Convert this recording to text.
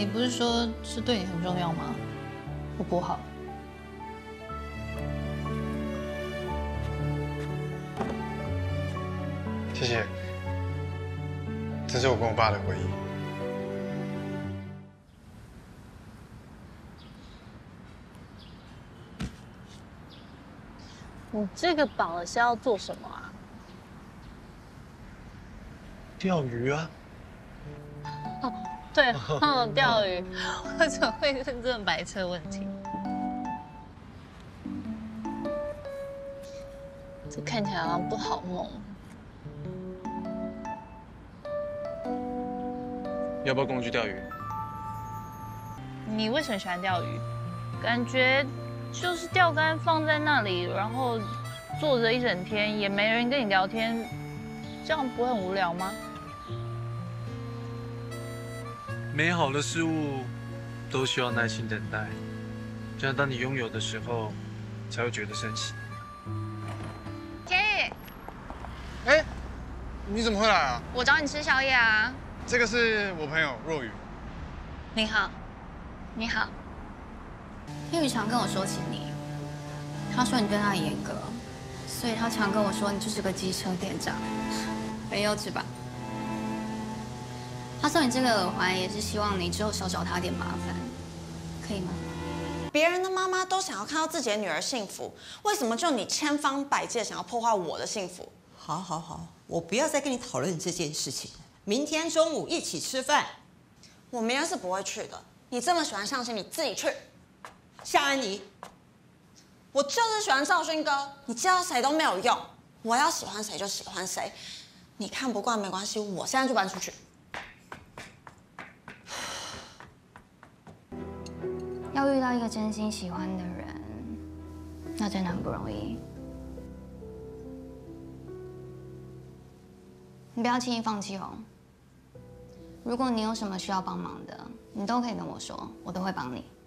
你不是说是对你很重要吗？我补好了。 谢谢，这是我跟我爸的回忆。 你这个绑了是要做什么啊？ 钓鱼啊。 哦，对，钓鱼，我怎么会问这种白痴的问题？这看起来好像不好弄。 要不要跟我去钓鱼？ 你为什么喜欢钓鱼？感觉就是钓竿放在那里，然后坐着一整天，也没人跟你聊天，这样不会很无聊吗？ 美好的事物都需要耐心等待，这样当你拥有的时候，才会觉得珍惜。 天宇， 哎，你怎么会来啊？ 我找你吃宵夜啊。 这个是我朋友若雨。 你好， 你好， 天宇常跟我说起你，他说你对他很严格，所以他常跟我说你就是个机车店长，很幼稚吧？他送你这个耳环也是希望你之后少找他点麻烦，可以吗？ 别人的妈妈都想要看到自己的女儿幸福，为什么就你千方百计想要破坏我的幸福？ 好，好，好，我不要再跟你讨论这件事情了。明天中午一起吃饭。 我明天是不会去的。你这么喜欢尚勋，你自己去。 夏安妮， 我就是喜欢尚勋哥，你叫谁都没有用。我要喜欢谁就喜欢谁，你看不惯没关系，我现在就搬出去。 要遇到一个真心喜欢的人，那真的很不容易。你不要轻易放弃哦。如果你有什么需要帮忙的，你都可以跟我说，我都会帮你。